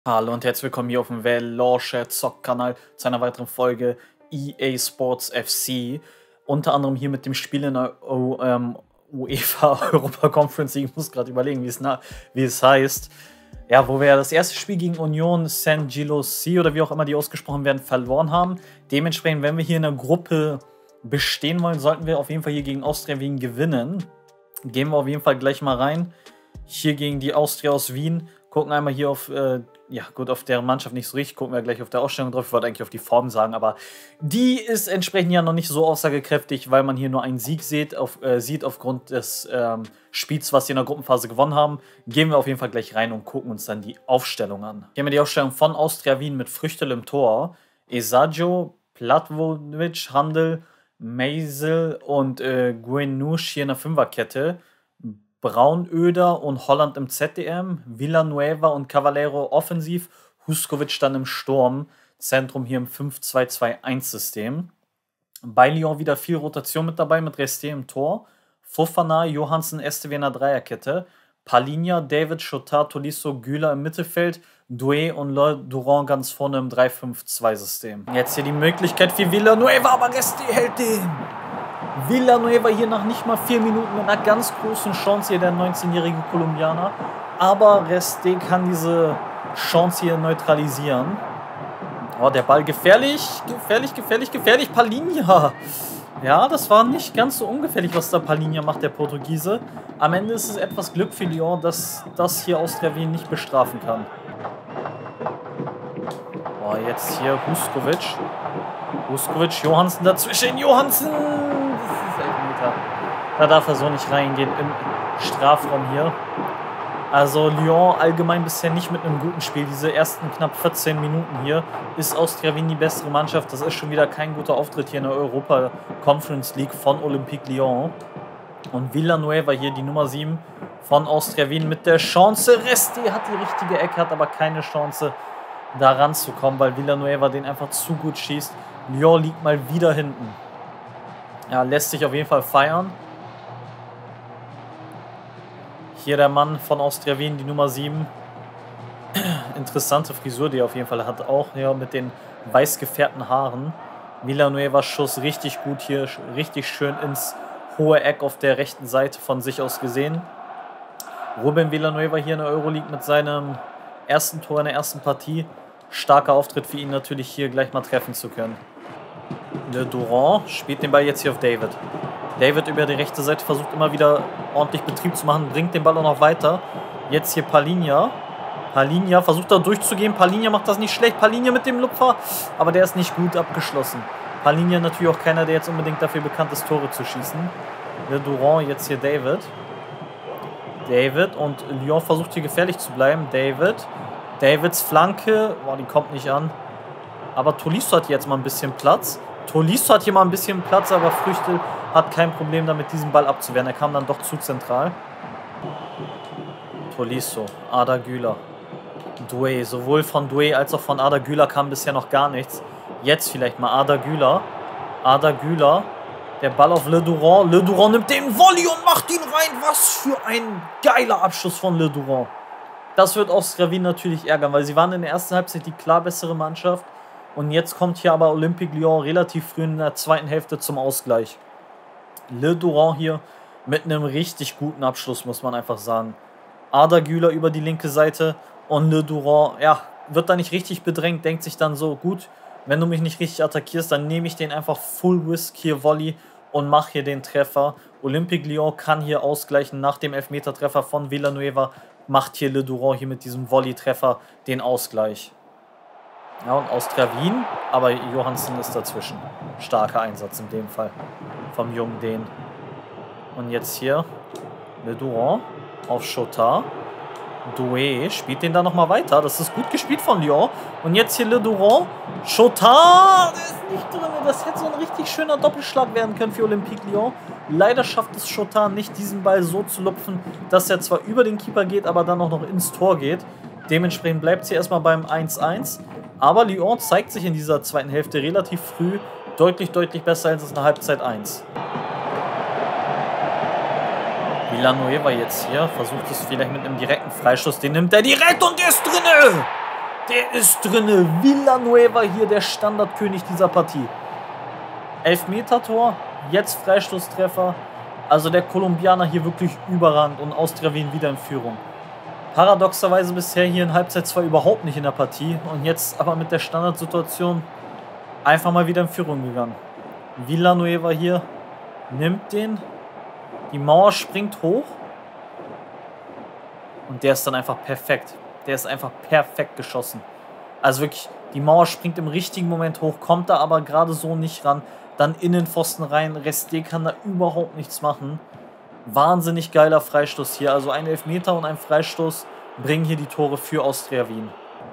Hallo und herzlich willkommen hier auf dem Veloce Zock-Kanal zu einer weiteren Folge EA Sports FC. Unter anderem hier mit dem Spiel in der UEFA Europa Conference League. Ich muss gerade überlegen, wie es heißt. Ja, wo wir ja das erste Spiel gegen Union Saint-Gilloise oder wie auch immer die ausgesprochen werden, verloren haben. Dementsprechend, wenn wir hier in der Gruppe bestehen wollen, sollten wir auf jeden Fall hier gegen Austria Wien gewinnen. Gehen wir auf jeden Fall gleich mal rein. Hier gegen die Austria aus Wien. Gucken einmal hier auf, ja gut, auf deren Mannschaft nicht so richtig, gucken wir gleich auf der Ausstellung drauf. Ich wollte eigentlich auf die Form sagen, aber die ist entsprechend ja noch nicht so aussagekräftig, weil man hier nur einen Sieg sieht aufgrund des Spiels, was sie in der Gruppenphase gewonnen haben. Gehen wir auf jeden Fall gleich rein und gucken uns dann die Aufstellung an. Hier haben wir die Aufstellung von Austria Wien mit Früchtel im Tor, Esaggio, Platvovic, Handel, Meisel und Guenouche hier in der Fünferkette. Braunöder und Holland im ZDM, Villanueva und Cavallero offensiv, Huskovic dann im Sturm, Zentrum hier im 5-2-2-1-System. Bei Lyon wieder viel Rotation mit dabei, mit Restier im Tor, Fofana, Johansen, Esteve in der Dreierkette, Palinha, David, Chotard, Tolisso, Güler im Mittelfeld, Doué und Le Durand ganz vorne im 3-5-2-System. Jetzt hier die Möglichkeit für Villanueva, aber Restier hält den. Villanueva hier nach nicht mal 4 Minuten mit einer ganz großen Chance hier, der 19-jährige Kolumbianer. Aber Restier kann diese Chance hier neutralisieren. Oh, der Ball gefährlich, gefährlich. Palinha. Ja, das war nicht ganz so ungefährlich, was da Palinha macht, der Portugiese. Am Ende ist es etwas Glück für Lyon, dass das hier Austria Wien nicht bestrafen kann. Oh, jetzt hier Huskovic. Johansen dazwischen. Johansen! Das ist Elfmeter. Da darf er so nicht reingehen im Strafraum hier. Also Lyon allgemein bisher nicht mit einem guten Spiel. Diese ersten knapp 14 Minuten hier ist Austria Wien die bessere Mannschaft. Das ist schon wieder kein guter Auftritt hier in der Europa Conference League von Olympique Lyon. Und Villanueva hier, die Nummer 7 von Austria Wien mit der Chance. Restier hat die richtige Ecke, hat aber keine Chance da ranzukommen, weil Villanueva den einfach zu gut schießt. Lyon liegt mal wieder hinten. Ja, lässt sich auf jeden Fall feiern. Hier der Mann von Austria Wien, die Nummer 7. Interessante Frisur, die er auf jeden Fall hat. Auch ja, mit den weiß gefärbten Haaren. Villanueva Schuss richtig gut hier. Richtig schön ins hohe Eck auf der rechten Seite von sich aus gesehen. Ruben Villanueva hier in der Euroleague mit seinem ersten Tor in der ersten Partie. Starker Auftritt für ihn natürlich hier gleich mal treffen zu können. Le Durand spielt den Ball jetzt hier auf David. David über die rechte Seite versucht immer wieder ordentlich Betrieb zu machen, bringt den Ball auch noch weiter. Jetzt hier Palinha. Palinha versucht da durchzugehen. Palinha macht das nicht schlecht. Palinha mit dem Lupfer, aber der ist nicht gut abgeschlossen. Palinha natürlich auch keiner, der jetzt unbedingt dafür bekannt ist, Tore zu schießen. Le Durand, jetzt hier David. David und Lyon versucht hier gefährlich zu bleiben. Davids Flanke, boah, die kommt nicht an. Aber Tolisso hat jetzt mal ein bisschen Platz. Aber Früchtel hat kein Problem damit, diesen Ball abzuwehren. Er kam dann doch zu zentral. Tolisso, Arda Güler, Doué. Sowohl von Doué als auch von Arda Güler kam bisher noch gar nichts. Jetzt vielleicht mal Arda Güler. Der Ball auf Le Durand. Le Durand nimmt den Volley und macht ihn rein. Was für ein geiler Abschluss von Le Durand. Das wird Austria Wien natürlich ärgern, weil sie waren in der ersten Halbzeit die klar bessere Mannschaft. Und jetzt kommt hier aber Olympique Lyon relativ früh in der zweiten Hälfte zum Ausgleich. Le Durand hier mit einem richtig guten Abschluss, muss man einfach sagen. Arda Güler über die linke Seite und Le Durand, ja, wird da nicht richtig bedrängt, denkt sich dann so, gut, wenn du mich nicht richtig attackierst, dann nehme ich den einfach Full Risk hier Volley und mache hier den Treffer. Olympique Lyon kann hier ausgleichen nach dem Elfmetertreffer von Villanueva. Macht hier Le Durand hier mit diesem Volley-Treffer den Ausgleich. Ja, und Austria Wien, aber Johansen ist dazwischen. Starker Einsatz in dem Fall vom jungen Dänen. Und jetzt hier Le Durand auf Chotard. Doué spielt den da nochmal weiter. Das ist gut gespielt von Lyon. Und jetzt hier Le Durand. Chotard ist nicht drin. Das hätte so ein richtig schöner Doppelschlag werden können für Olympique Lyon. Leider schafft es Chotard nicht, diesen Ball so zu lupfen, dass er zwar über den Keeper geht, aber dann auch noch ins Tor geht. Dementsprechend bleibt sie erstmal beim 1-1. Aber Lyon zeigt sich in dieser zweiten Hälfte relativ früh deutlich besser als in der Halbzeit 1. Villanueva jetzt hier versucht es vielleicht mit einem direkten Freistoß. Den nimmt er direkt und der ist drinne. Der ist drinne. Villanueva hier, der Standardkönig dieser Partie. Elfmeter-Tor, jetzt Freistoßtreffer. Also der Kolumbianer hier wirklich überragend und Austria Wien wieder in Führung. Paradoxerweise bisher hier in Halbzeit 2 überhaupt nicht in der Partie und jetzt aber mit der Standardsituation einfach mal wieder in Führung gegangen. Villanueva hier nimmt den, die Mauer springt hoch und der ist dann einfach perfekt. Der ist einfach perfekt geschossen. Also wirklich, die Mauer springt im richtigen Moment hoch, kommt da aber gerade so nicht ran. Dann Innenpfosten rein, Resté kann da überhaupt nichts machen. Wahnsinnig geiler Freistoß hier. Also ein Elfmeter und ein Freistoß bringen hier die Tore für Austria Wien.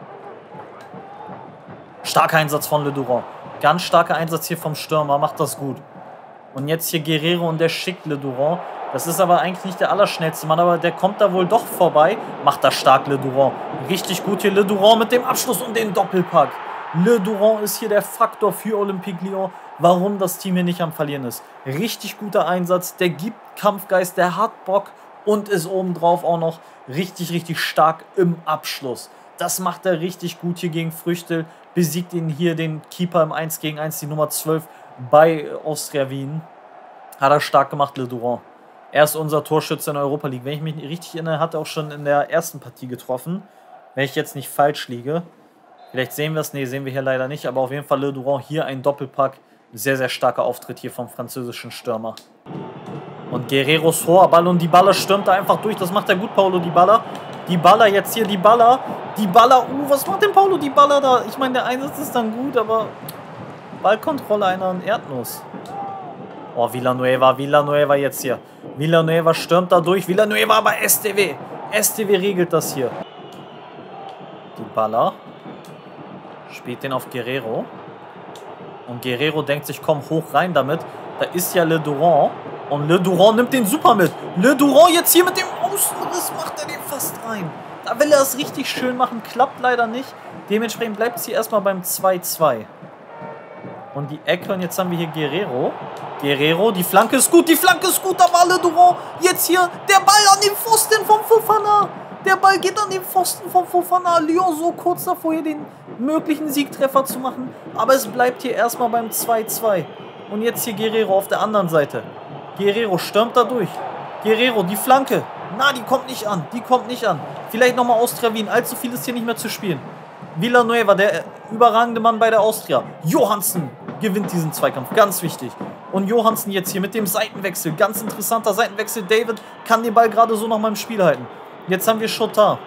Starker Einsatz von Le Durand. Ganz starker Einsatz hier vom Stürmer, macht das gut. Und jetzt hier Guerrero und der schickt Le Durand. Das ist aber eigentlich nicht der allerschnellste Mann, aber der kommt da wohl doch vorbei. Macht das stark, Le Durand. Richtig gut hier Le Durand mit dem Abschluss und den Doppelpack. Le Durand ist hier der Faktor für Olympique Lyon, warum das Team hier nicht am Verlieren ist. Richtig guter Einsatz, der gibt Kampfgeist, der hat Bock und ist obendrauf auch noch richtig, richtig stark im Abschluss. Das macht er richtig gut hier gegen Früchtel, besiegt ihn hier, den Keeper im 1 gegen 1, die Nummer 12 bei Austria Wien. Hat er stark gemacht, Le Durand. Er ist unser Torschütze in der Europa League. Wenn ich mich richtig erinnere, hat er auch schon in der ersten Partie getroffen. Wenn ich jetzt nicht falsch liege. Vielleicht sehen wir es, nee, sehen wir hier leider nicht. Aber auf jeden Fall Le Durand hier ein Doppelpack. Sehr, sehr starker Auftritt hier vom französischen Stürmer. Und Guerreros hoher Ball und Dybala stürmt da einfach durch. Das macht er gut, Paulo Dybala. Dybala jetzt hier, Dybala. Dybala, was macht denn Paulo Dybala da? Ich meine, der Einsatz ist dann gut, aber Ballkontrolle einer Erdnuss. Oh, Villanueva jetzt hier. Villanueva stürmt da durch. Villanueva, aber STW. STW regelt das hier. Dybala spielt den auf Guerrero. Und Guerrero denkt sich, komm, hoch rein damit. Da ist ja Le Durand. Und Le Durand nimmt den super mit. Le Durand jetzt hier mit dem Außenriss macht er den fast rein. Da will er es richtig schön machen. Klappt leider nicht. Dementsprechend bleibt es hier erstmal beim 2-2. Und die Ecke. Und jetzt haben wir hier Guerrero. Guerrero, die Flanke ist gut. Die Flanke ist gut. Da war Le Durand. Jetzt hier der Ball an den Pfosten von Fofana. Der Ball geht an den Pfosten von Fofana. Lyon so kurz davor, hier den möglichen Siegtreffer zu machen. Aber es bleibt hier erstmal beim 2-2. Und jetzt hier Guerrero auf der anderen Seite. Guerrero stürmt da durch. Guerrero, die Flanke. Na, die kommt nicht an. Die kommt nicht an. Vielleicht nochmal Austria Wien. Allzu viel ist hier nicht mehr zu spielen. Villanueva, der überragende Mann bei der Austria. Johansen gewinnt diesen Zweikampf. Ganz wichtig. Und Johansen jetzt hier mit dem Seitenwechsel. Ganz interessanter Seitenwechsel. David kann den Ball gerade so nochmal im Spiel halten. Jetzt haben wir Chotard.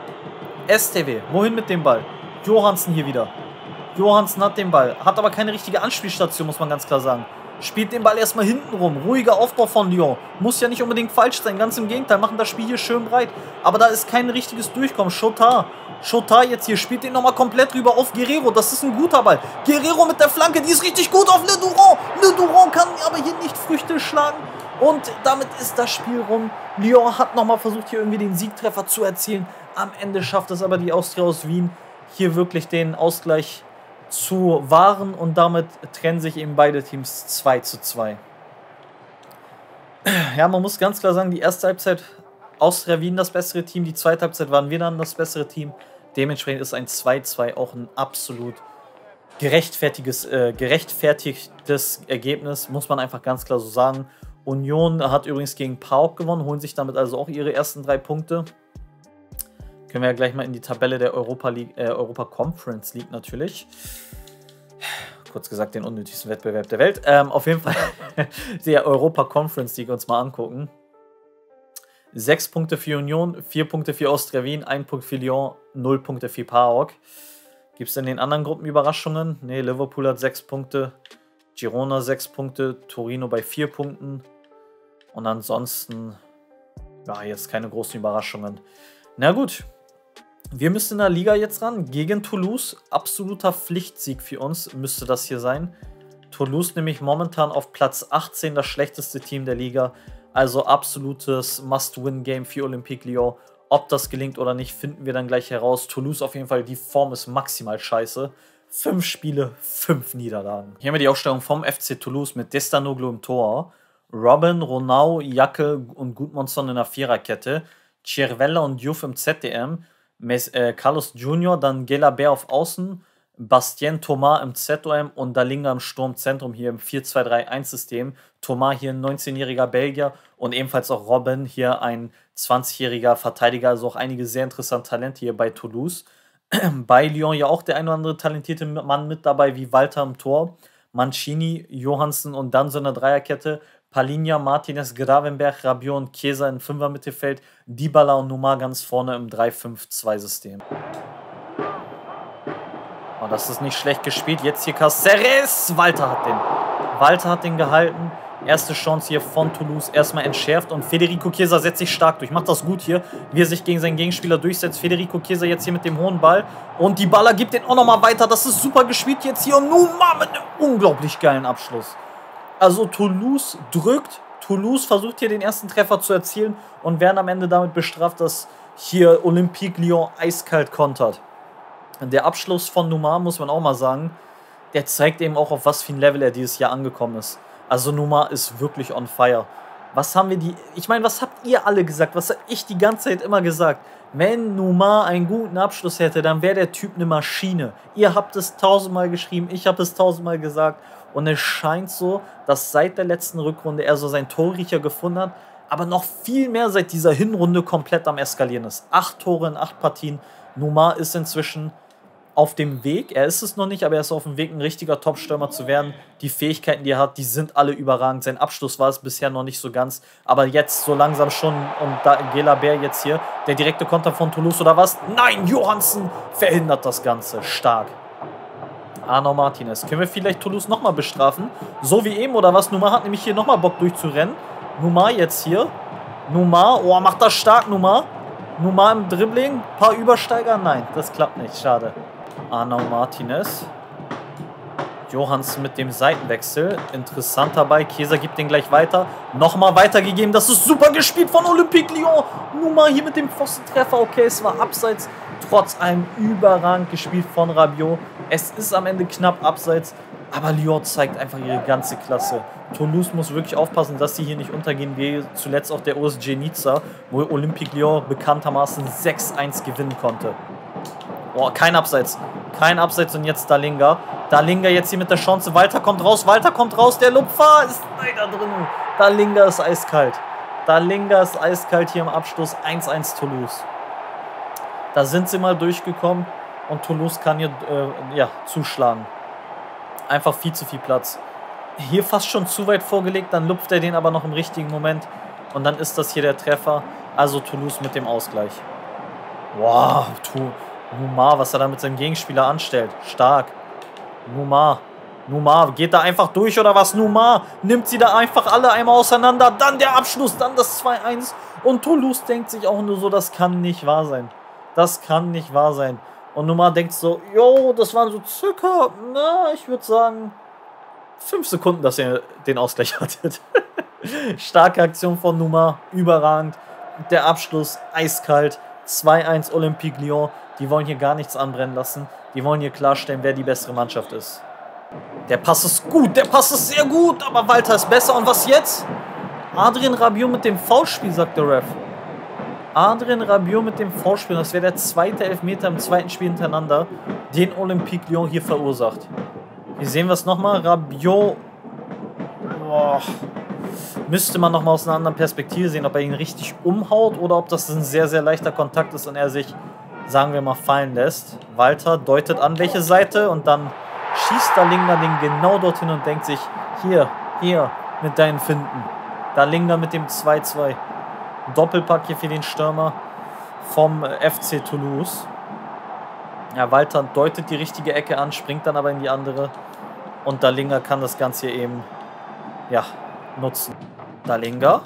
STW. Wohin mit dem Ball? Johansen hier wieder. Johansen hat den Ball. Hat aber keine richtige Anspielstation, muss man ganz klar sagen. Spielt den Ball erstmal hinten rum. Ruhiger Aufbau von Lyon. Muss ja nicht unbedingt falsch sein. Ganz im Gegenteil. Machen das Spiel hier schön breit. Aber da ist kein richtiges Durchkommen. Chotard. Chotard jetzt hier. Spielt den nochmal komplett rüber auf Guerrero. Das ist ein guter Ball. Guerrero mit der Flanke. Die ist richtig gut auf Le Durand. Le Durand kann aber hier nicht Früchte schlagen. Und damit ist das Spiel rum. Lyon hat nochmal versucht, hier irgendwie den Siegtreffer zu erzielen. Am Ende schafft es aber die Austria aus Wien, hier wirklich den Ausgleich zu wahren. Und damit trennen sich eben beide Teams 2:2. Ja, man muss ganz klar sagen, die erste Halbzeit Austria Wien das bessere Team. Die zweite Halbzeit waren wir dann das bessere Team. Dementsprechend ist ein 2:2 auch ein absolut gerechtfertigtes Ergebnis, muss man einfach ganz klar so sagen. Union hat übrigens gegen PAOK gewonnen, holen sich damit also auch ihre ersten 3 Punkte. Können wir ja gleich mal in die Tabelle der Europa Conference League natürlich. Kurz gesagt, den unnötigsten Wettbewerb der Welt. Auf jeden Fall der Europa Conference League uns mal angucken. 6 Punkte für Union, 4 Punkte für Austria Wien, 1 Punkt für Lyon, 0 Punkte für PAOK. Gibt es in den anderen Gruppen Überraschungen? Ne, Liverpool hat 6 Punkte, Girona 6 Punkte, Torino bei 4 Punkten. Und ansonsten, ja, jetzt keine großen Überraschungen. Na gut, wir müssen in der Liga jetzt ran. Gegen Toulouse, absoluter Pflichtsieg für uns müsste das hier sein. Toulouse nämlich momentan auf Platz 18, das schlechteste Team der Liga. Also absolutes Must-Win-Game für Olympique Lyon. Ob das gelingt oder nicht, finden wir dann gleich heraus. Toulouse auf jeden Fall, die Form ist maximal scheiße. 5 Spiele, 5 Niederlagen. Hier haben wir die Aufstellung vom FC Toulouse mit Destanoglu im Tor. Robin, Ronau, Jacke und Gudmundsson in der Viererkette. Cervella und Diouf im ZDM. Carlos Junior, dann Gelabert auf Außen, Bastien Thomas im ZOM und Dalinga im Sturmzentrum hier im 4-2-3-1-System. Thomas hier ein 19-jähriger Belgier und ebenfalls auch Robben hier ein 20-jähriger Verteidiger, also auch einige sehr interessante Talente hier bei Toulouse. Bei Lyon ja auch der ein oder andere talentierte Mann mit dabei, wie Walter im Tor, Mancini, Johansen und dann so eine Dreierkette. Palinha, Martinez, Gravenberch, Rabiot und Chiesa im Fünfer-Mittelfeld, Dybala und Numar ganz vorne im 3-5-2-System. Oh, das ist nicht schlecht gespielt. Jetzt hier Caceres. Walter hat den gehalten. Erste Chance hier von Toulouse erstmal entschärft und Federico Chiesa setzt sich stark durch. Macht das gut hier, wie er sich gegen seinen Gegenspieler durchsetzt. Federico Chiesa jetzt hier mit dem hohen Ball und Dybala gibt den auch nochmal weiter. Das ist super gespielt jetzt hier und Numar mit einem unglaublich geilen Abschluss. Also Toulouse drückt, Toulouse versucht hier den ersten Treffer zu erzielen und werden am Ende damit bestraft, dass hier Olympique Lyon eiskalt kontert. Der Abschluss von Numar, muss man auch mal sagen, der zeigt eben auch, auf was für ein Level er dieses Jahr angekommen ist. Also Numar ist wirklich on fire. Was haben wir ich meine, was habt ihr alle gesagt? Was habe ich die ganze Zeit immer gesagt? Wenn Numar einen guten Abschluss hätte, dann wäre der Typ eine Maschine. Ihr habt es 1000-mal geschrieben, ich habe es 1000-mal gesagt. Und es scheint so, dass seit der letzten Rückrunde er so seinen Torriecher gefunden hat, aber noch viel mehr seit dieser Hinrunde komplett am Eskalieren ist. 8 Tore in 8 Partien. Numar ist inzwischen auf dem Weg, er ist es noch nicht, aber er ist auf dem Weg, ein richtiger Top-Stürmer zu werden. Die Fähigkeiten, die er hat, die sind alle überragend. Sein Abschluss war es bisher noch nicht so ganz, aber jetzt so langsam schon. Und da Gelabert jetzt hier, der direkte Konter von Toulouse oder was? Nein, Johansen verhindert das Ganze. Stark. Arnaud Martinez. Können wir vielleicht Toulouse nochmal bestrafen? So wie eben, oder was? Numar hat nämlich hier nochmal Bock durchzurennen. Numar jetzt hier. Numar, oh, macht das stark, Numar. Numar im Dribbling. Paar Übersteiger? Nein, das klappt nicht. Schade. Arnaud Martinez. Johansen mit dem Seitenwechsel. Interessant dabei. Chiesa gibt den gleich weiter. Nochmal weitergegeben. Das ist super gespielt von Olympique Lyon. Numar hier mit dem Pfostentreffer. Okay, es war abseits. Trotz allem überragend gespielt von Rabiot. Es ist am Ende knapp abseits. Aber Lyon zeigt einfach ihre ganze Klasse. Toulouse muss wirklich aufpassen, dass sie hier nicht untergehen, wie zuletzt auch der OSG Nizza, wo Olympique Lyon bekanntermaßen 6-1 gewinnen konnte. Oh, kein Abseits. Kein Abseits und jetzt Dalinga. Dalinga jetzt hier mit der Chance. Walter kommt raus. Der Lupfer ist leider drin. Dalinga ist eiskalt. Dalinga ist eiskalt hier im Abschluss. 1-1 Toulouse. Da sind sie mal durchgekommen und Toulouse kann hier zuschlagen. Einfach viel zu viel Platz. Hier fast schon zu weit vorgelegt, dann lupft er den aber noch im richtigen Moment. Und dann ist das hier der Treffer. Also Toulouse mit dem Ausgleich. Wow, Numar, was er da mit seinem Gegenspieler anstellt. Stark. Numar, geht da einfach durch oder was? Numar nimmt sie da einfach alle einmal auseinander. Dann der Abschluss, dann das 2-1. Und Toulouse denkt sich auch nur so, das kann nicht wahr sein. Das kann nicht wahr sein. Und Numar denkt so, jo, das waren so circa, ich würde sagen, 5 Sekunden, dass ihr den Ausgleich hattet. Starke Aktion von Numar, überragend. Der Abschluss, eiskalt. 2-1 Olympique Lyon. Die wollen hier gar nichts anbrennen lassen. Die wollen hier klarstellen, wer die bessere Mannschaft ist. Der Pass ist gut, der Pass ist sehr gut, aber Walter ist besser. Und was jetzt? Adrien Rabiot mit dem Foulspiel, sagt der Ref. Adrien Rabiot mit dem Foulspiel. Das wäre der zweite Elfmeter im zweiten Spiel hintereinander, den Olympique Lyon hier verursacht. Hier sehen wir es nochmal. Rabiot. Boah. Müsste man nochmal aus einer anderen Perspektive sehen, ob er ihn richtig umhaut oder ob das ein sehr, sehr leichter Kontakt ist und er sich, sagen wir mal, fallen lässt. Walter deutet an, welche Seite, und dann schießt Dalinga den genau dorthin und denkt sich, hier, mit deinen Finden. Dalinga mit dem 2-2. Doppelpack hier für den Stürmer vom FC Toulouse. Ja, Walter deutet die richtige Ecke an, springt dann aber in die andere. Und Dalinga kann das Ganze hier eben, nutzen. Dalinga.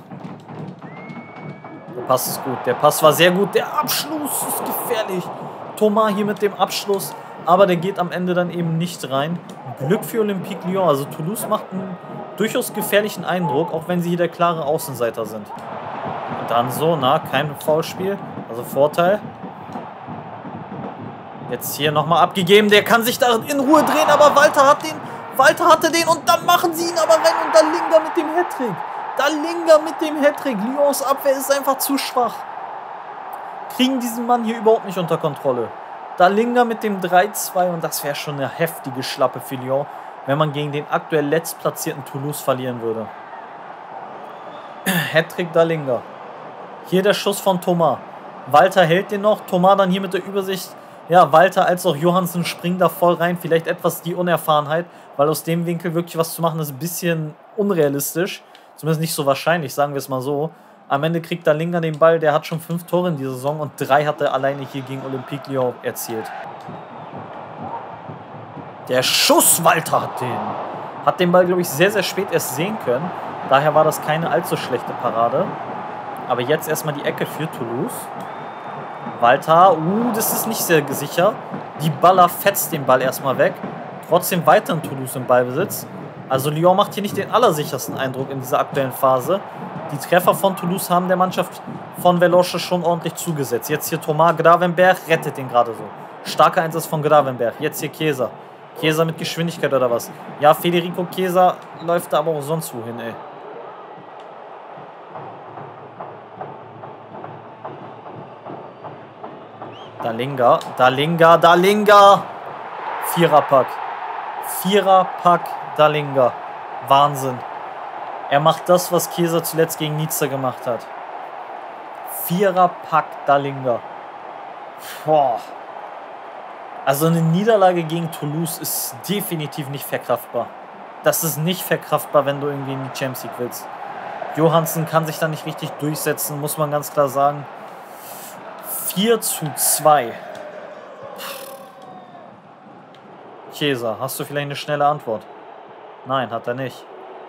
Der Pass ist gut. Der Pass war sehr gut. Der Abschluss ist gefährlich. Thomas hier mit dem Abschluss. Aber der geht am Ende dann eben nicht rein. Glück für Olympique Lyon. Also Toulouse macht einen durchaus gefährlichen Eindruck, auch wenn sie hier der klare Außenseiter sind. Und dann so, kein Foulspiel. Also Vorteil. Jetzt hier nochmal abgegeben. Der kann sich da in Ruhe drehen, aber Walter hatte den und dann machen sie ihn aber rein und Dalinga mit dem Hattrick. Dalinga mit dem Hattrick. Lyons Abwehr ist einfach zu schwach. kriegen diesen Mann hier überhaupt nicht unter Kontrolle. Dalinga mit dem 3-2 und das wäre schon eine heftige Schlappe für Lyon, wenn man gegen den aktuell letztplatzierten Toulouse verlieren würde. Hattrick Dalinga. Hier der Schuss von Thomas. Walter hält den noch. Thomas dann hier mit der Übersicht. Ja, Walter als auch Johansen springen da voll rein. Vielleicht etwas die Unerfahrenheit, weil aus dem Winkel wirklich was zu machen ist ein bisschen unrealistisch. Zumindest nicht so wahrscheinlich, sagen wir es mal so. Am Ende kriegt Dalinga den Ball. Der hat schon 5 Tore in dieser Saison und 3 hat er alleine hier gegen Olympique Lyon erzielt. Der Schuss, Walter hat den Ball, glaube ich, sehr, sehr spät erst sehen können. Daher war das keine allzu schlechte Parade. Aber jetzt erstmal die Ecke für Toulouse. Walter, das ist nicht sehr sicher. Die Baller fetzt den Ball erstmal weg. Trotzdem weiter in Toulouse im Ballbesitz. Also Lyon macht hier nicht den allersichersten Eindruck in dieser aktuellen Phase. Die Treffer von Toulouse haben der Mannschaft von Veloche schon ordentlich zugesetzt. Jetzt hier Thomas Gravenberch rettet den gerade so. Starker Einsatz von Gravenberch. Jetzt hier Chiesa. Chiesa mit Geschwindigkeit oder was? Ja, Federico Chiesa läuft da aber auch sonst wohin, ey. Dalinga. Viererpack. Viererpack Dalinga. Wahnsinn. Er macht das, was Chiesa zuletzt gegen Nizza gemacht hat. Viererpack Dalinga. Boah. Also eine Niederlage gegen Toulouse ist definitiv nicht verkraftbar. Das ist nicht verkraftbar, wenn du irgendwie in die Champions League willst. Johansen kann sich da nicht richtig durchsetzen, muss man ganz klar sagen. 4:2. Chiesa, hast du vielleicht eine schnelle Antwort? Nein, hat er nicht.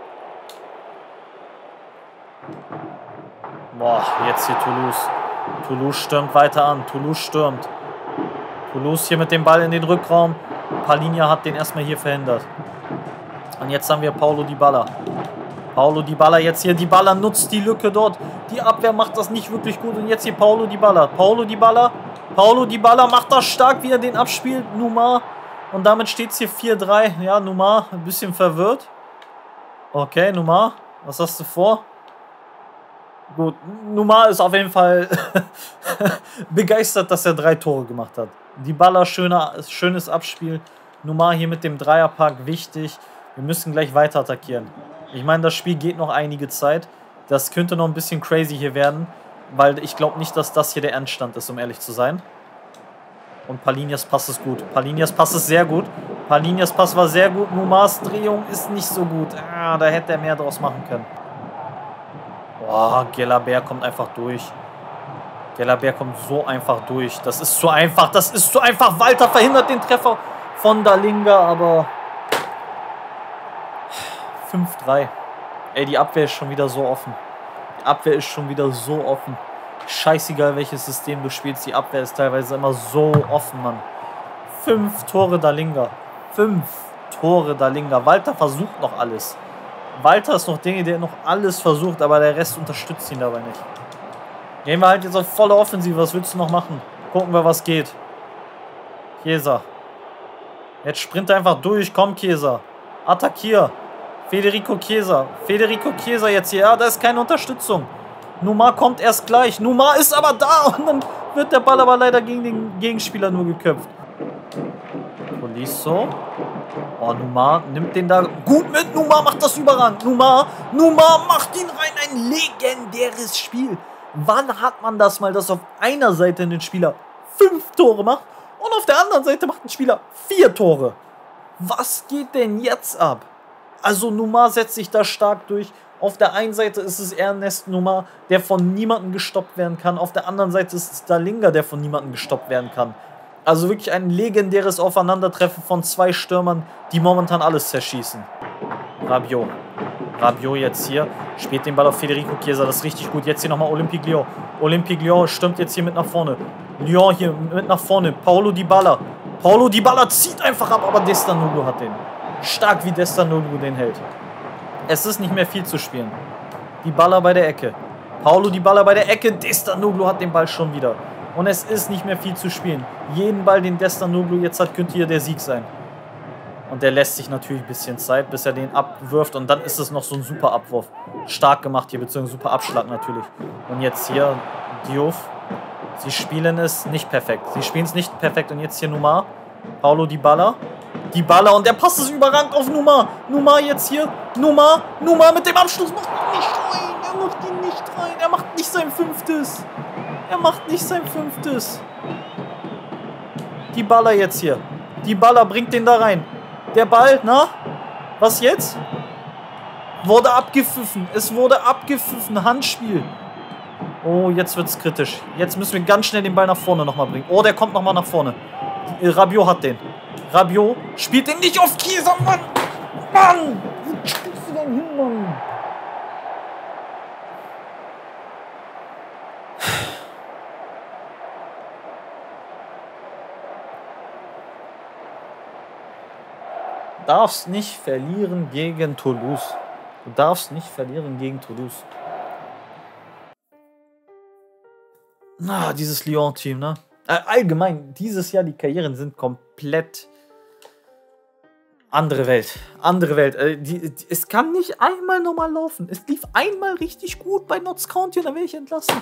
Boah, jetzt hier Toulouse. Toulouse stürmt weiter an. Toulouse hier mit dem Ball in den Rückraum. Palinha hat den erstmal hier verhindert. Und jetzt haben wir Paulo Dybala. Paulo Dybala jetzt hier. Dybala nutzt die Lücke dort. Die Abwehr macht das nicht wirklich gut. Und jetzt hier Paulo Dybala. Paulo Dybala macht das stark, wie er den abspielt. Nouma. Und damit steht es hier 4:3. Ja, Nouma ein bisschen verwirrt. Okay, Nouma. Was hast du vor? Gut, Nouma ist auf jeden Fall begeistert, dass er 3 Tore gemacht hat. Dybala, schönes Abspiel. Nouma hier mit dem Dreierpack, wichtig. Wir müssen gleich weiter attackieren. Ich meine, das Spiel geht noch einige Zeit. Das könnte noch ein bisschen crazy hier werden, weil ich glaube nicht, dass das hier der Endstand ist, um ehrlich zu sein. Und Palinhas Pass ist gut. Palinhas Pass ist sehr gut. Palinhas Pass war sehr gut. Noumas Drehung ist nicht so gut. Da hätte er mehr draus machen können. Boah, Gelabert kommt einfach durch. Gelabert kommt so einfach durch. Das ist zu einfach. Walter verhindert den Treffer von Dalinga, aber 5:3. Ey, die Abwehr ist schon wieder so offen. Scheißegal, welches System du spielst. Die Abwehr ist teilweise immer so offen, Mann. 5 Tore Dalinga. 5 Tore Dalinga. Walter versucht noch alles. Walter ist noch der noch alles versucht, aber der Rest unterstützt ihn dabei nicht. Gehen wir halt jetzt auf volle Offensive. Was willst du noch machen? Gucken wir, was geht. Chiesa. Jetzt sprint einfach durch. Komm, Chiesa. Attackier. Federico Chiesa jetzt hier. Ja, da ist keine Unterstützung. Nouma kommt erst gleich. Nouma ist aber da und dann wird der Ball aber leider gegen den Gegenspieler nur geköpft. Tolisso. Oh, Nouma nimmt den da gut mit. Nouma macht das überragend. Nouma macht ihn rein. Ein legendäres Spiel. Wann hat man das mal, dass auf einer Seite ein Spieler 5 Tore macht und auf der anderen Seite macht ein Spieler 4 Tore? Was geht denn jetzt ab? Also Nouma setzt sich da stark durch. Auf der einen Seite ist es Ernest Nouma, der von niemandem gestoppt werden kann. Auf der anderen Seite ist es Dalinga, der von niemandem gestoppt werden kann. Also wirklich ein legendäres Aufeinandertreffen von 2 Stürmern, die momentan alles zerschießen. Rabiot jetzt hier, spielt den Ball auf Federico Chiesa, das ist richtig gut. Jetzt hier nochmal Olympique Lyon. Olympique Lyon stürmt jetzt hier mit nach vorne. Lyon hier mit nach vorne. Paulo Dybala zieht einfach ab, aber Destanoglu hat den. Stark wie Destanoglu den hält. Es ist nicht mehr viel zu spielen. Dybala bei der Ecke. Paulo Dybala bei der Ecke. Destanoglu hat den Ball schon wieder. Und es ist nicht mehr viel zu spielen. Jeden Ball, den Destanoglu jetzt hat, könnte hier der Sieg sein. Und der lässt sich natürlich ein bisschen Zeit, bis er den abwirft. Und dann ist es noch so ein super Abwurf. Stark gemacht hier, beziehungsweise super Abschlag natürlich. Und jetzt hier Diouf. Sie spielen es nicht perfekt. Sie spielen es nicht perfekt. Und jetzt hier Numar. Paulo Dybala. Dybala und der passt es überragend auf Numar. Numar jetzt hier. Numar mit dem Abschluss. Macht ihn nicht rein. Er macht ihn nicht rein. Er macht nicht sein 5. Er macht nicht sein 5. Dybala jetzt hier. Dybala bringt den da rein. Der Ball, na? Was jetzt? Wurde abgepfiffen. Es wurde abgepfiffen. Handspiel. Oh, jetzt wird's kritisch. Jetzt müssen wir ganz schnell den Ball nach vorne nochmal bringen. Oh, der kommt nochmal nach vorne. Rabiot hat den. Rabiot spielt den nicht auf Kieser, Mann! Mann! Wo spielst du denn hin, Mann? Du darfst nicht verlieren gegen Toulouse. Du darfst nicht verlieren gegen Toulouse. Na, dieses Lyon-Team, ne? Allgemein, dieses Jahr, die Karrieren sind komplett andere Welt. Andere Welt. Es kann nicht einmal normal laufen. Es lief einmal richtig gut bei Notts County und dann werde ich entlassen.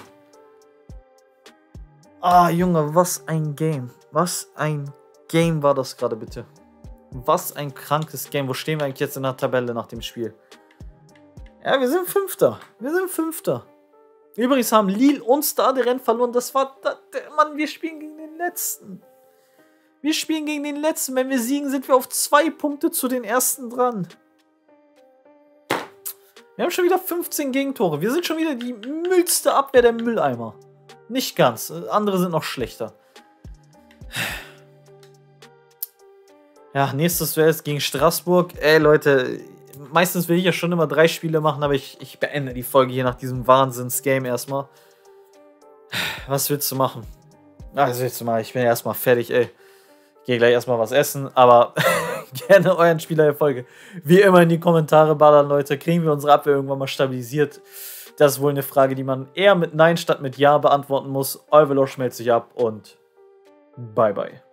Ah, Junge, was ein Game. Was ein Game war das gerade, bitte. Was ein krankes Game. Wo stehen wir eigentlich jetzt in der Tabelle nach dem Spiel? Ja, wir sind Fünfter. Wir sind Fünfter. Übrigens haben Lille und Stade Rennes verloren. Das war... Mann, wir spielen gegen den Letzten. Wir spielen gegen den Letzten. Wenn wir siegen, sind wir auf 2 Punkte zu den Ersten dran. Wir haben schon wieder 15 Gegentore. Wir sind schon wieder die müllste Abwehr der Mülleimer. Nicht ganz. Andere sind noch schlechter. Ja, nächstes wäre es gegen Straßburg. Ey, Leute... Meistens will ich ja schon immer 3 Spiele machen, aber ich beende die Folge hier nach diesem Wahnsinns-Game erstmal. Was willst du machen? Was willst du machen? Ich bin erstmal fertig, ey. Ich gehe gleich erstmal was essen, aber gerne euren Spieler der Folge. Wie immer in die Kommentare ballern, Leute. Kriegen wir unsere Abwehr irgendwann mal stabilisiert? Das ist wohl eine Frage, die man eher mit Nein statt mit Ja beantworten muss. Euer Velo schmelzt sich ab und bye bye.